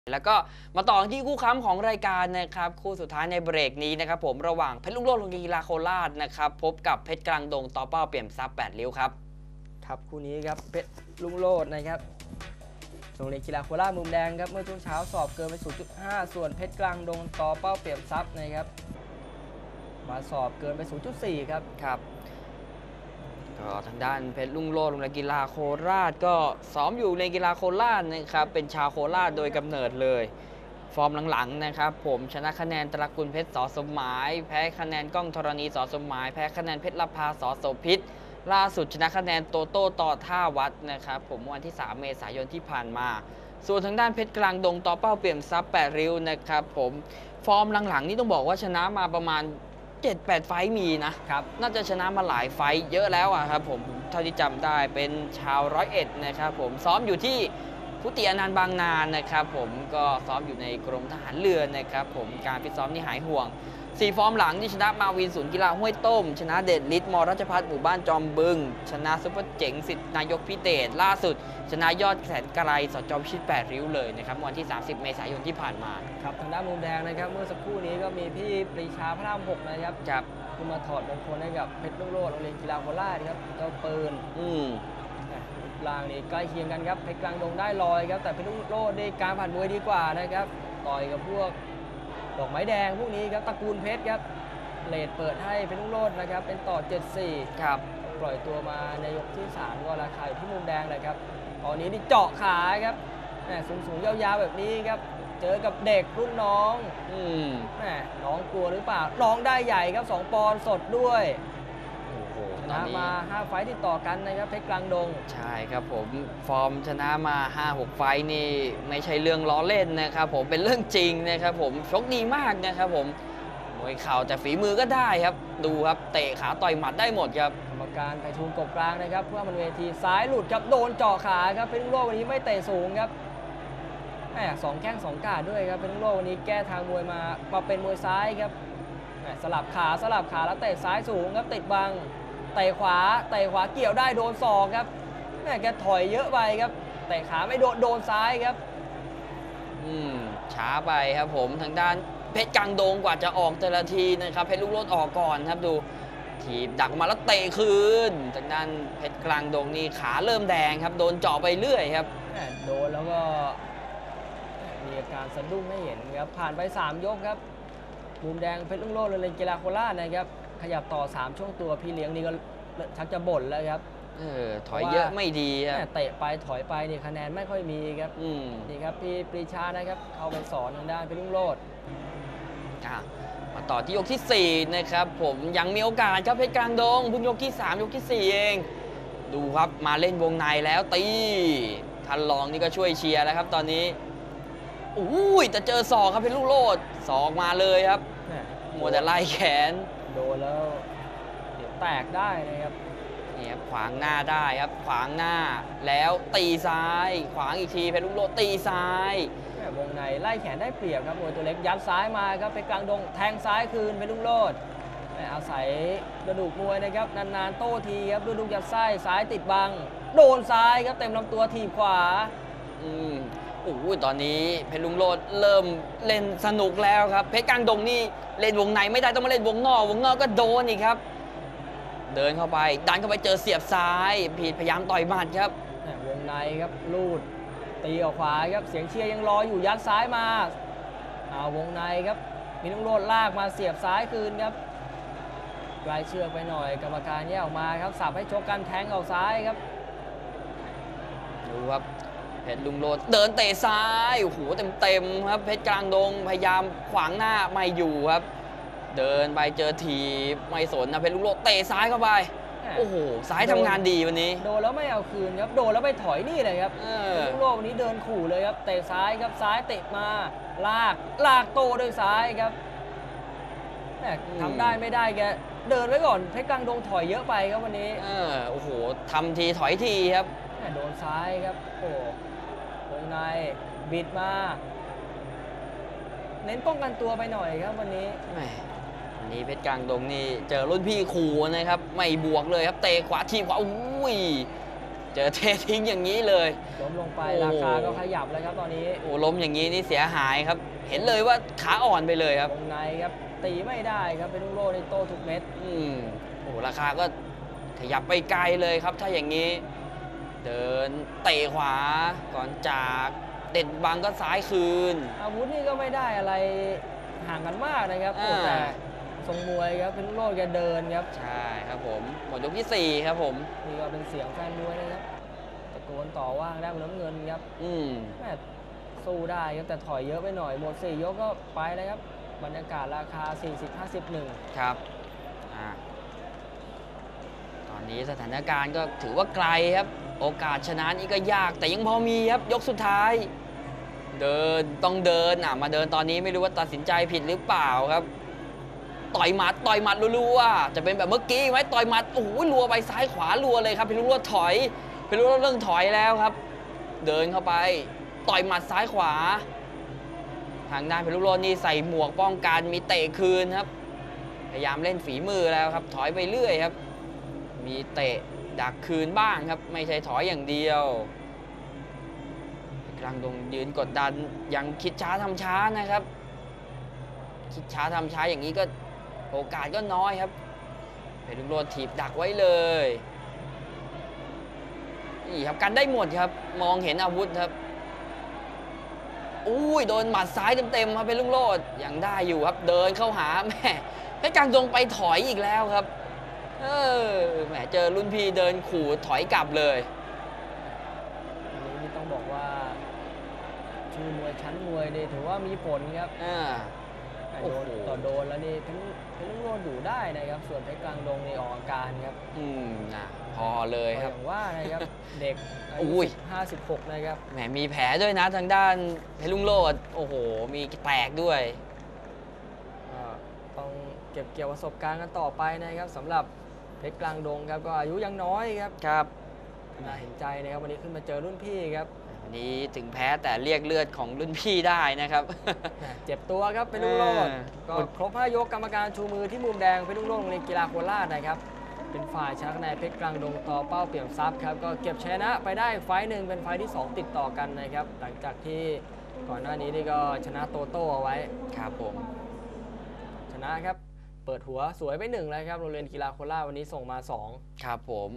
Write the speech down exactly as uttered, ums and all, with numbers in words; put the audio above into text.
แล้วก็มาต่อที่คู่ค้ำของรายการนะครับคู่สุดท้ายในเบรกนี้นะครับผมระหว่างเพชรลุงโลดโรงเรียนกีฬาโคราชนะครับพบกับเพชรกลางดงต่อเป้าเปี่ยมทรัพย์แปดริ้วครับครับคู่นี้ครับเพชรลุงโลดนะครับโรงเรียนกีฬาโคราชมุมแดงครับเมื่อช่วงเช้าสอบเกินไป ศูนย์จุดห้า ส่วนเพชรกลางดงต่อเป้าเปี่ยมทรัพย์นะครับมาสอบเกินไป ศูนย์จุดสี่ ครับครับก็ทางด้านเพชรลุงโลดโรงเรียนกีฬาโคราชก็ซ้อมอยู่ในกีฬาโคราชนะครับเป็นชาวโคราชโดยกำเนิดเลยฟอร์มหลังๆนะครับผมชนะคะแนนตระกูลเพชรสอสมหมายแพ้คะแนนก้องธรณีสอสมหมายแพ้คะแนนเพชรละพาสอโสพิษล่าสุดชนะคะแนนโตโต้ต่อท่าวัดนะครับผมวันที่สามเมษายนที่ผ่านมาส่วนทางด้านเพชรกลางดงต่อเป้าเปี่ยมทรัพย์แปดริ้วนะครับผมฟอร์มหลังๆนี่ต้องบอกว่าชนะมาประมาณ เจ็ดแปด ไฟต์มีนะครับน่าจะชนะมาหลายไฟต์เยอะแล้วอะครับผมเท่าที่จำได้เป็นชาวร้อยเอ็ดนะครับผมซ้อมอยู่ที่พุติอนันต์บางนานะครับผมก็ซ้อมอยู่ในกรมทหารเรือนะครับผมการฟิตซ้อมนี่หายห่วงสี่ฟอร์มหลังที่ชนะมาวินศูนย์กีฬาห้วยต้มชนะเดชฤทธิ์มรัชพัฒน์หมู่บ้านจอมบึงชนะซุปเปอร์เจ๋งสิทธินายกพิเดชล่าสุดชนะยอดแสนไกลสจอมชิดแปดริ้วเลยนะครับวันที่สามสิบเมษายนที่ผ่านมาครับทางด้านมุมแดงนะครับเมื่อสักครู่นี้ก็มีพี่ปรีชาพระรามหกนะครับครับขึ้นมาถอดมงคลให้กับเพชรลุงโลดโรงเรียนกีฬาโคราชครับเจ้าปืนอืมลางนี่ใกล้เคียงกันครับเพชรกลางดงได้ลอยครับแต่เพชรลุงโลดได้การผ่านมวยดีกว่านะครับต่อยกับพวกดอกไม้แดงพวกนี้ครับตระกูลเพชรครับเลดเปิดให้เพชรลุงโลดนะครับเป็นต่อ เจ็ดสี่ครับปล่อยตัวมาในยกที่สามก็ราคาอยู่ที่มุมแดงเลยครับตอนนี้นี่เจาะขาครับแหมสูงๆยาวๆแบบนี้ครับเจอกับเด็กรุ่นน้องอืมแหมน้องกลัวหรือเปล่าน้องได้ใหญ่ครับสองปอนด์สดด้วยชนะมาห้าไฟต์ติดต่อกันนะครับเพชรกลางดงใช่ครับผมฟอร์มชนะมา ห้าหก ไฟต์นี่ไม่ใช่เรื่องล้อเล่นนะครับผมเป็นเรื่องจริงนะครับผมชกดีมากนะครับผมมวยเข่าแต่ฝีมือก็ได้ครับดูครับเตะขาต่อยหมัดได้หมดครับกรรมการไพฑูรย์กบกลางนะครับเพื่อมันเวทีซ้ายหลุดครับโดนเจาะขาครับเพชรลุงโลดวันนี้ไม่เตะสูงครับแหมสองแข้งสองกาดด้วยครับเพชรลุงโลดวันนี้แก้ทางมวยมามาเป็นมวยซ้ายครับแหมสลับขาสลับขาแล้วเตะซ้ายสูงครับติดบังเตะขวาเตะขวาเกี่ยวได้โดนศอกครับแม่แกถอยเยอะไปครับเตะขาไม่โดนโดนซ้ายครับอืมช้าไปครับผมทางด้านเพชรกลางดงกว่าจะออกแต่ละทีนะครับเพชรลุงโลดออกก่อนครับดูถีบดักมาแล้วเตะคืนทางด้านเพชรกลางดงนี่ขาเริ่มแดงครับโดนเจาะไปเรื่อยครับโดนแล้วก็มีอาการสะดุ้งให้เห็นครับผ่านไปสามยกครับมุมแดงเพชรลุงโลดโรงเรียนกีฬาโคราชนะครับขยับต่อสามช่วงตัวพี่เลี้ยงนี่ก็ชักจะบ่นแล้วครับเออถอยเยอะไม่ดีครับเตะไปถอยไปนี่คะแนนไม่ค่อยมีครับนี่ครับพี่ปรีชานะครับเข้าไปสอนทางด้านเพชรลุงโลดมาต่อที่ยกที่สี่นะครับผมยังมีโอกาสครับเพชรกลางดงเพิ่งยกที่สามยกที่สี่เองดูครับมาเล่นวงในแล้วตีทันลองนี่ก็ช่วยเชียร์แล้วครับตอนนี้อุ้ยแต่เจอศอกครับเพชรลุงโลดศอกมาเลยครับมัวแต่ไล่แขนโดนแล้วเดี๋ยวแตกได้นะครับนี่ครับขวางหน้าได้ครับขวางหน้าแล้วตีซ้ายขวางอีกทีเพชรลุงโลดตีซ้ายวงในไล่แขนได้เปรียบครับมวยตัวเล็กยัดซ้ายมาครับเพชรกลางดงแทงซ้ายคืนเพชรลุงโลดอาศัยกระดูกมวยนะครับนานๆโต้ทีครับดูดูยัดไส้ซ้ายติดบังโดนซ้ายครับเต็มลำตัวถีบขวาอืมโอ้ยตอนนี้เพชรลุงโลดเริ่มเล่นสนุกแล้วครับเพชรกลางดงนี่เล่นวงในไม่ได้ต้องมาเล่นวงนอกวงนอกก็โดนอีกครับเดินเข้าไปดันเข้าไปเจอเสียบซ้ายผิดพยายามต่อยหมัดครับวงในครับลูดตีออกขวาครับเสียงเชียร์ยังรออยู่ยัดซ้ายมาเอาวงในครับมีลุงโลดลากมาเสียบซ้ายคืนครับไกลเชือกไปหน่อยกรรมการแยกออกมาครับสับให้ชกกันแทงออกซ้ายครับดูครับเพชรลุงโลดเดินเตะซ้ายโอ้โหเต็มๆครับเพชรกลางดงพยายามขวางหน้าไม่อยู่ครับเดินไปเจอทีไม่สนนะเพชรลุงโลดเตะซ้ายเข้าไปโอ้โหซ้ายทำงานดีวันนี้โดนแล้วไม่เอาคืนครับโดนแล้วไปถอยนี่เลยครับลุงโลดวันนี้เดินขู่เลยครับเตะซ้ายครับซ้ายเตะมาลากลากโตด้วยซ้ายครับทำได้ไม่ได้แกเดินไว้ก่อนเพชรกลางดงถอยเยอะไปครับวันนี้เออโอ้โหทำทีถอยทีครับโดนซ้ายครับโอ้วงในบิดมาเน้นป้องกันตัวไปหน่อยครับวันนี้วันนี้เพชรกลางดงนี่เจอรุ่นพี่ขู่นะครับไม่บวกเลยครับเตะขวาทีขวาอุ้ยเจอเททิ้งอย่างนี้เลยล้มลงไปโอ้ราคาก็ขยับแล้วครับตอนนี้โอ้ล้มอย่างนี้นี่เสียหายครับ เห็นเลยว่าขาอ่อนไปเลยครับวงในครับตีไม่ได้ครับเป็นลูกโลในโต้ทุกเม็ดอืมโอ้ราคาก็ขยับไปไกลเลยครับ ถ้าอย่างนี้ เดินเตะขวาก่อนจากเด็ดบังก็ซ้ายคืนอาวุธนี่ก็ไม่ได้อะไรห่างกันมากนะครับโอ้อ่าแต่ทรงมวยครับเป็นลูกโลแกเดินครับใช่ครับผมหมดยกที่สี่ครับผมนี่ก็เป็นเสียงแฟนมวยนะครับตะโกนต่อว่าได้น้ำเงินครับอืมแม่สู้ได้ครับแต่ถอยเยอะไปหน่อยหมดสี่ยกก็ไปแล้วครับบรรยากาศราคา สี่สิบ ห้าสิบ หนึ่งครับอ่าตอนนี้สถานการณ์ก็ถือว่าไกลครับ โอกาสชนะนี่ก็ยากแต่ยังพอมีครับ ยกสุดท้าย เดินต้องเดินอ่ะมาเดินตอนนี้ไม่รู้ว่าตัดสินใจผิดหรือเปล่าครับ ต่อยหมัดต่อยหมัดรัวๆจะเป็นแบบเมื่อกี้ไหมต่อยหมัดโอ้โหรัวไปซ้ายขวารัวเลยครับเพลุงโรดถอยเพลุงโรดเรื่องถอยแล้วครับ เดินเข้าไปต่อยหมัดซ้ายขวา ทางด้านเพลุงโรดนี่ใส่หมวกป้องกันมีเตะคืนครับ พยายามเล่นฝีมือแล้วครับ ถอยไปเรื่อยครับ มีเตะดักคืนบ้างครับ ไม่ใช่ถอยอย่างเดียวกลางดงยืนกดดันยังคิดช้าทำช้านะครับ คิดช้าทำช้าอย่างนี้ก็โอกาสก็น้อยครับเพชรลุงโรจน์ถีบดักไว้เลยนี่ครับกันได้หมดครับ มองเห็นอาวุธครับอุ้ยโดนหมัดซ้ายเต็มๆครับเพชรลุงโรจน์ยังได้อยู่ครับเดินเข้าหาแหม่เพชรกลางดงไปถอยอีกแล้วครับเออแหมเจอรุ่นพี่เดินขู่ถอยกลับเลยอันนี้นี่ต้องบอกว่าชื่อมวยชั้นมวยนี่ถือว่ามีผลครับอ่าแต่โอ้โดโหนต่อโดนแล้วนี่เพชรเพชรลุงโรจน์อยู่ได้นะครับส่วนเพชรกลางดงนี่ออกอาการครับอืมนะพอเลยคอรับย่างว่านะครับ เด็กอาอุ้ยุยห้าสิบหกนะครับแหมมีแผลด้วยนะทางด้านเพชรลุงโรจน์โอ้โห มีแตกด้วยก็ต้องเก็บเกี่ยวประสบการณ์กันต่อไปนะครับสำหรับเพชรกลางดงครับก็อายุยังน้อยครับครับน่าเห็นใจนะครับวันนี้ขึ้นมาเจอรุ่นพี่ครับวันนี้ถึงแพ้แต่เรียกเลือดของรุ่นพี่ได้นะครับแหม่เจ็บตัวครับเป็นลุงโรจน์เออก็ครบห้ายกกรรมการชูมือที่มุมแดงเป็นลุงโรจน์โรงเรียนกีฬาโคราชนะครับเป็นฝ่ายชนะคะแนนเพชรกลางดงต่อเป้าเปี่ยมทรัพย์ครับก็เก็บชนะไปได้ไฟต์หนึ่งเป็นไฟต์ที่สองติดต่อกันนะครับหลังจากที่ก่อนหน้านี้นี่ก็ชนะโตโต้เอาไว้ครับผมชนะครับเปิดหัวสวยไปหนึ่งแล้วครับโรงเรียนกีฬาโคราชวันนี้ส่งมาสองครับผม